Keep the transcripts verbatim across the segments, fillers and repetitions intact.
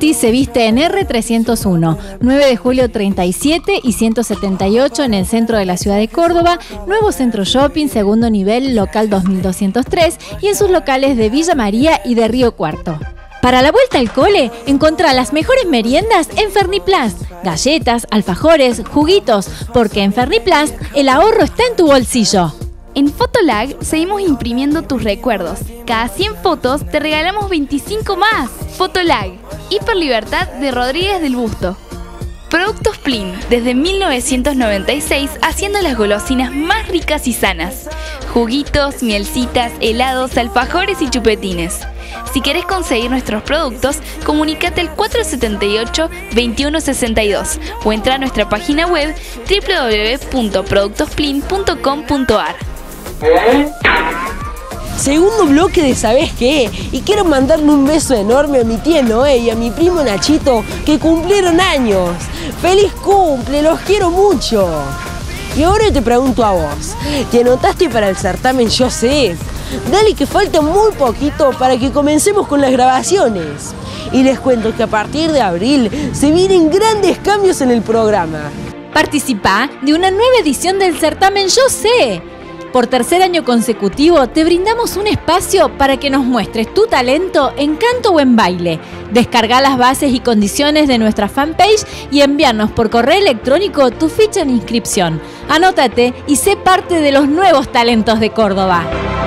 Santi se viste en erre trescientos uno, nueve de julio treinta y siete y ciento setenta y ocho en el centro de la ciudad de Córdoba, nuevo centro shopping, segundo nivel, local dos mil doscientos tres y en sus locales de Villa María y de Río Cuarto. Para la vuelta al cole, encontrá las mejores meriendas en Ferniplast. Galletas, alfajores, juguitos, porque en Ferniplast el ahorro está en tu bolsillo. En Fotolag seguimos imprimiendo tus recuerdos. Cada cien fotos te regalamos veinticinco más. Fotolag, Hiperlibertad de Rodríguez del Busto. Productos Plin, desde mil novecientos noventa y seis haciendo las golosinas más ricas y sanas. Juguitos, mielcitas, helados, alfajores y chupetines. Si querés conseguir nuestros productos, comunícate al cuatro siete ocho, veintiuno sesenta y dos o entra a nuestra página web doble u doble u doble u punto productos plin punto com punto a r. Segundo bloque de ¿Sabés qué? Y quiero mandarle un beso enorme a mi tía Noé y a mi primo Nachito que cumplieron años. ¡Feliz cumple! ¡Los quiero mucho! Y ahora te pregunto a vos, ¿te anotaste para el certamen Yo Sé? Dale que falta muy poquito para que comencemos con las grabaciones. Y les cuento que a partir de abril se vienen grandes cambios en el programa. Participá de una nueva edición del certamen Yo Sé. Por tercer año consecutivo te brindamos un espacio para que nos muestres tu talento en canto o en baile. Descarga las bases y condiciones de nuestra fanpage y envíanos por correo electrónico tu ficha de inscripción. Anótate y sé parte de los nuevos talentos de Córdoba.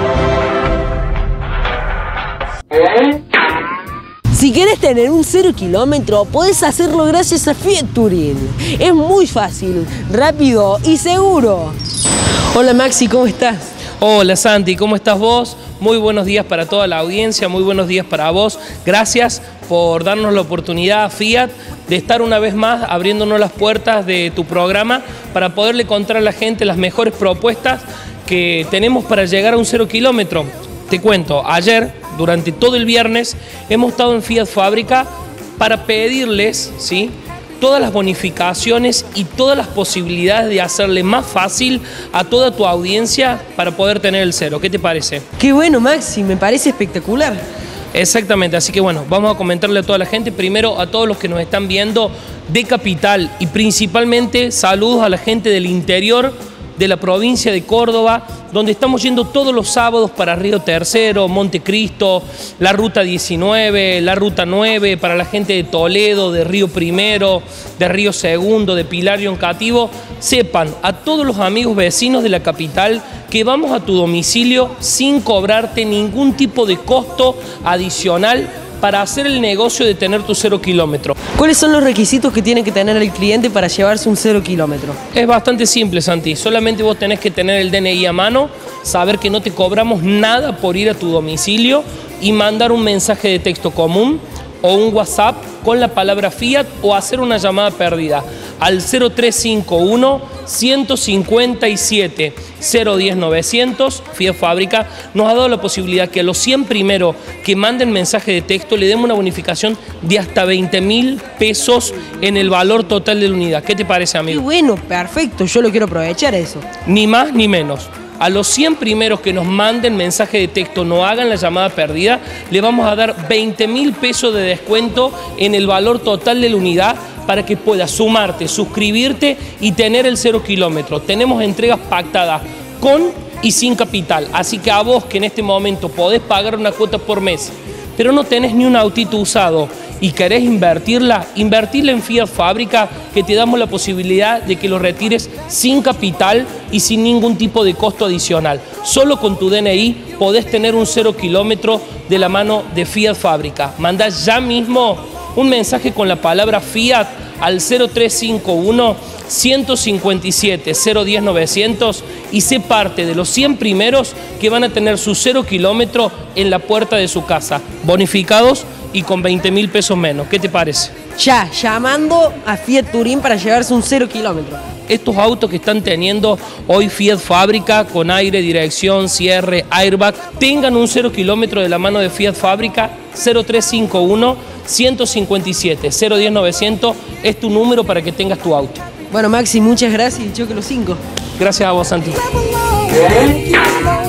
Si querés tener un cero kilómetro, podés hacerlo gracias a Fiat Touring. Es muy fácil, rápido y seguro. Hola Maxi, ¿cómo estás? Hola Santi, ¿cómo estás vos? Muy buenos días para toda la audiencia, muy buenos días para vos. Gracias por darnos la oportunidad a Fiat de estar una vez más abriéndonos las puertas de tu programa para poderle contar a la gente las mejores propuestas que tenemos para llegar a un cero kilómetro. Te cuento, ayer, durante todo el viernes, hemos estado en Fiat Fábrica para pedirles, ¿sí?, todas las bonificaciones y todas las posibilidades de hacerle más fácil a toda tu audiencia para poder tener el cero. ¿Qué te parece? Qué bueno, Maxi, me parece espectacular. Exactamente, así que bueno, vamos a comentarle a toda la gente, primero a todos los que nos están viendo de Capital y principalmente saludos a la gente del interior de la provincia de Córdoba, donde estamos yendo todos los sábados para Río Tercero, Montecristo, la Ruta diecinueve, la Ruta nueve, para la gente de Toledo, de Río Primero, de Río Segundo, de Pilar y Oncativo. Sepan a todos los amigos vecinos de la capital que vamos a tu domicilio sin cobrarte ningún tipo de costo adicional para hacer el negocio de tener tu cero kilómetro. ¿Cuáles son los requisitos que tiene que tener el cliente para llevarse un cero kilómetro? Es bastante simple, Santi. Solamente vos tenés que tener el D N I a mano, saber que no te cobramos nada por ir a tu domicilio y mandar un mensaje de texto común o un WhatsApp con la palabra Fiat o hacer una llamada perdida al cero tres cinco uno, ciento cincuenta y siete, cero diez, novecientos. Fiat Fábrica nos ha dado la posibilidad que a los cien primeros que manden mensaje de texto le demos una bonificación de hasta veinte mil pesos en el valor total de la unidad. ¿Qué te parece, amigo? Qué bueno, perfecto, yo lo quiero aprovechar eso. Ni más ni menos. A los cien primeros que nos manden mensaje de texto, no hagan la llamada perdida, le vamos a dar veinte mil pesos de descuento en el valor total de la unidad para que puedas sumarte, suscribirte y tener el cero kilómetro. Tenemos entregas pactadas con y sin capital, así que a vos que en este momento podés pagar una cuota por mes, pero no tenés ni un autito usado y querés invertirla, invertirla en Fiat Fábrica, que te damos la posibilidad de que lo retires sin capital y sin ningún tipo de costo adicional. Solo con tu D N I podés tener un cero kilómetro de la mano de Fiat Fábrica. Mandá ya mismo un mensaje con la palabra Fiat al cero tres cinco uno, ciento cincuenta y siete, cero diez, novecientos y sé parte de los cien primeros que van a tener su cero kilómetro en la puerta de su casa, bonificados y con veinte mil pesos menos. ¿Qué te parece? Ya, llamando a Fiat Touring para llevarse un cero kilómetro. Estos autos que están teniendo hoy Fiat Fábrica con aire, dirección, cierre, airbag, tengan un cero kilómetro de la mano de Fiat Fábrica. Cero tres cinco uno, ciento cincuenta y siete, cero diez, novecientos es tu número para que tengas tu auto. Bueno, Maxi, muchas gracias y choque los cinco. Gracias a vos, Santi.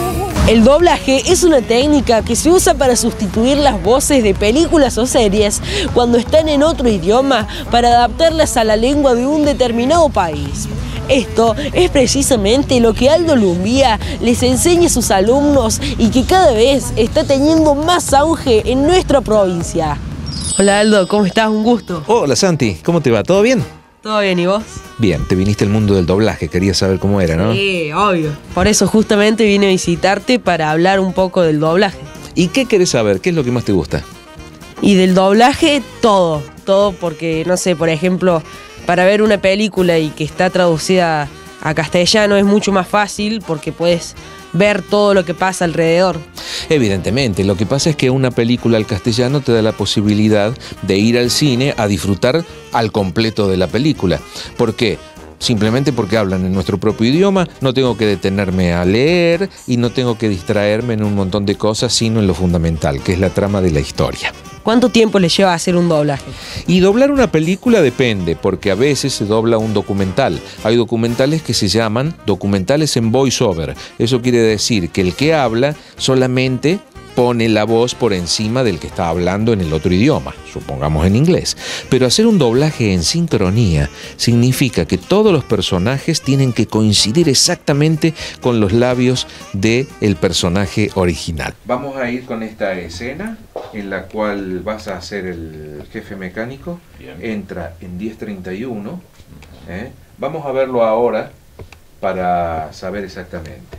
El doblaje es una técnica que se usa para sustituir las voces de películas o series cuando están en otro idioma para adaptarlas a la lengua de un determinado país. Esto es precisamente lo que Aldo Lumbía les enseña a sus alumnos y que cada vez está teniendo más auge en nuestra provincia. Hola Aldo, ¿cómo estás? Un gusto. Hola Santi, ¿cómo te va? ¿Todo bien? ¿Todo bien y vos? Bien, te viniste al mundo del doblaje, querías saber cómo era, ¿no? Sí, obvio. Por eso justamente vine a visitarte para hablar un poco del doblaje. ¿Y qué querés saber? ¿Qué es lo que más te gusta? Y del doblaje, todo. Todo porque, no sé, por ejemplo, para ver una película y que está traducida a castellano es mucho más fácil porque puedes ver todo lo que pasa alrededor. Evidentemente, lo que pasa es que una película al castellano te da la posibilidad de ir al cine a disfrutar al completo de la película. ¿Por qué? Simplemente porque hablan en nuestro propio idioma, no tengo que detenerme a leer y no tengo que distraerme en un montón de cosas, sino en lo fundamental, que es la trama de la historia. ¿Cuánto tiempo le lleva a hacer un doblaje? Y doblar una película depende, porque a veces se dobla un documental. Hay documentales que se llaman documentales en voice-over. Eso quiere decir que el que habla solamente pone la voz por encima del que está hablando en el otro idioma, supongamos en inglés. Pero hacer un doblaje en sincronía significa que todos los personajes tienen que coincidir exactamente con los labios del personaje original. Vamos a ir con esta escena en la cual vas a hacer el jefe mecánico. Bien. Entra en diez treinta y uno. ¿eh? Vamos a verlo ahora para saber exactamente.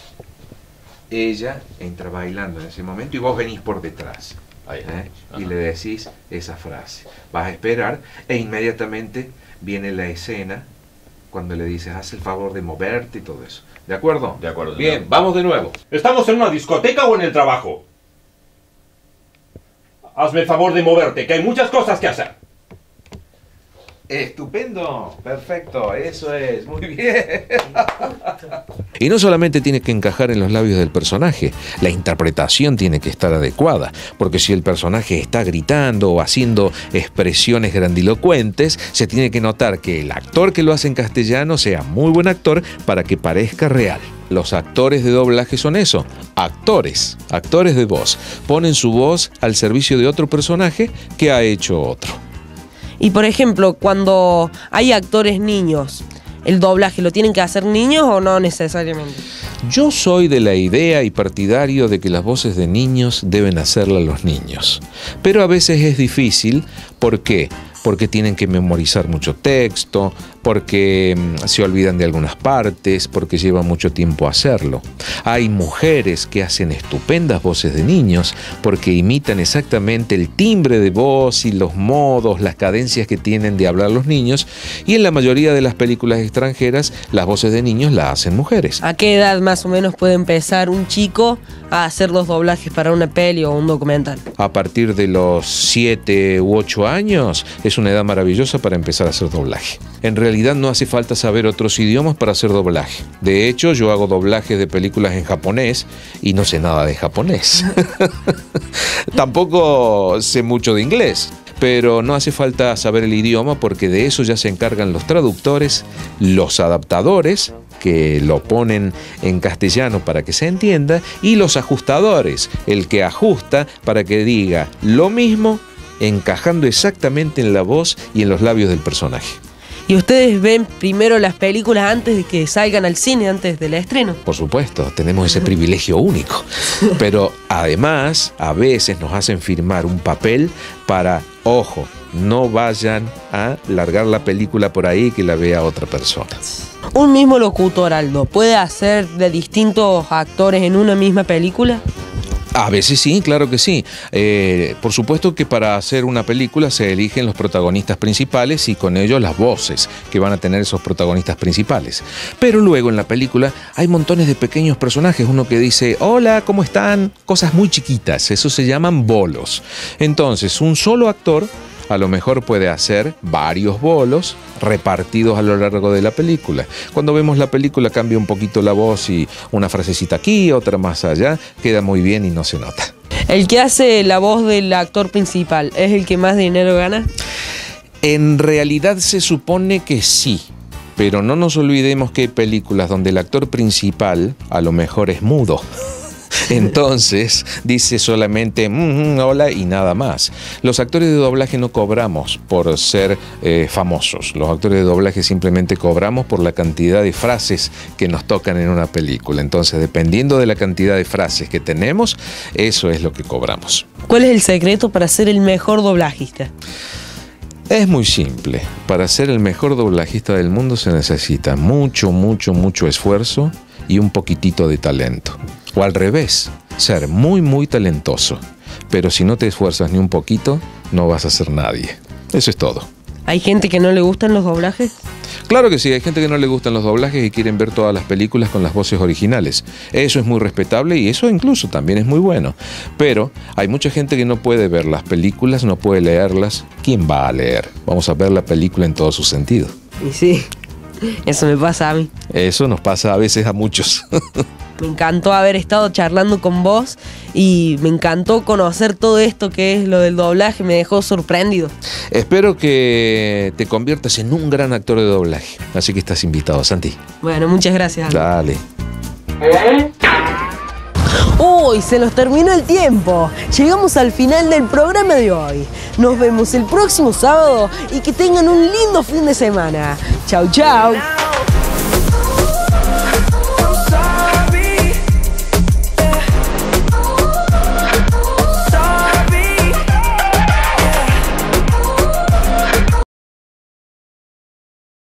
Ella entra bailando en ese momento y vos venís por detrás ¿eh? y le decís esa frase. Vas a esperar e inmediatamente viene la escena cuando le dices haz el favor de moverte y todo eso. ¿De acuerdo? De acuerdo. Bien, señor. Vamos de nuevo. ¿Estamos en una discoteca o en el trabajo? Hazme el favor de moverte, que hay muchas cosas que hacer. Estupendo, perfecto, eso es, muy bien. Y no solamente tiene que encajar en los labios del personaje, la interpretación tiene que estar adecuada, porque si el personaje está gritando o haciendo expresiones grandilocuentes, se tiene que notar que el actor que lo hace en castellano sea muy buen actor para que parezca real. Los actores de doblaje son eso, actores, actores de voz. Ponen su voz al servicio de otro personaje que ha hecho otro. Y por ejemplo, cuando hay actores niños, ¿el doblaje lo tienen que hacer niños o no necesariamente? Yo soy de la idea y partidario de que las voces de niños deben hacerlas los niños. Pero a veces es difícil, ¿por qué? Porque tienen que memorizar mucho texto, porque se olvidan de algunas partes, porque lleva mucho tiempo hacerlo. Hay mujeres que hacen estupendas voces de niños porque imitan exactamente el timbre de voz y los modos, las cadencias que tienen de hablar los niños, y en la mayoría de las películas extranjeras las voces de niños las hacen mujeres. ¿A qué edad más o menos puede empezar un chico a hacer los doblajes para una peli o un documental? A partir de los siete u ocho años es una edad maravillosa para empezar a hacer doblaje. En realidad no hace falta saber otros idiomas para hacer doblaje. De hecho, yo hago doblajes de películas en japonés y no sé nada de japonés. Tampoco sé mucho de inglés. Pero no hace falta saber el idioma porque de eso ya se encargan los traductores, los adaptadores, que lo ponen en castellano para que se entienda, y los ajustadores, el que ajusta para que diga lo mismo, encajando exactamente en la voz y en los labios del personaje. ¿Y ustedes ven primero las películas antes de que salgan al cine, antes del estreno? Por supuesto, tenemos ese privilegio único. Pero además, a veces nos hacen firmar un papel para, ojo, no vayan a largar la película por ahí que la vea otra persona. ¿Un mismo locutor, Aldo, puede hacer de distintos actores en una misma película? A veces sí, claro que sí. Eh, por supuesto que para hacer una película se eligen los protagonistas principales y con ellos las voces que van a tener esos protagonistas principales. Pero luego en la película hay montones de pequeños personajes. Uno que dice, hola, ¿cómo están? Cosas muy chiquitas, eso se llaman bolos. Entonces, un solo actor a lo mejor puede hacer varios bolos repartidos a lo largo de la película. Cuando vemos la película cambia un poquito la voz y una frasecita aquí, otra más allá, queda muy bien y no se nota. ¿El que hace la voz del actor principal es el que más dinero gana? En realidad se supone que sí, pero no nos olvidemos que hay películas donde el actor principal a lo mejor es mudo. Entonces dice solamente mm, hola y nada más. Los actores de doblaje no cobramos por ser eh, famosos. Los actores de doblaje simplemente cobramos por la cantidad de frases que nos tocan en una película. Entonces, dependiendo de la cantidad de frases que tenemos, eso es lo que cobramos. ¿Cuál es el secreto para ser el mejor doblajista? Es muy simple. Para ser el mejor doblajista del mundo se necesita mucho, mucho, mucho esfuerzo y un poquitito de talento. O al revés, ser muy, muy talentoso. Pero si no te esfuerzas ni un poquito, no vas a ser nadie. Eso es todo. ¿Hay gente que no le gustan los doblajes? Claro que sí, hay gente que no le gustan los doblajes y quieren ver todas las películas con las voces originales. Eso es muy respetable y eso incluso también es muy bueno. Pero hay mucha gente que no puede ver las películas, no puede leerlas. ¿Quién va a leer? Vamos a ver la película en todo su sentido. Y sí, eso me pasa a mí. Eso nos pasa a veces a muchos. Me encantó haber estado charlando con vos y me encantó conocer todo esto que es lo del doblaje, me dejó sorprendido. Espero que te conviertas en un gran actor de doblaje. Así que estás invitado, Santi. Bueno, muchas gracias. Dale. Uy, se nos terminó el tiempo. Llegamos al final del programa de hoy. Nos vemos el próximo sábado y que tengan un lindo fin de semana. Chau, chau.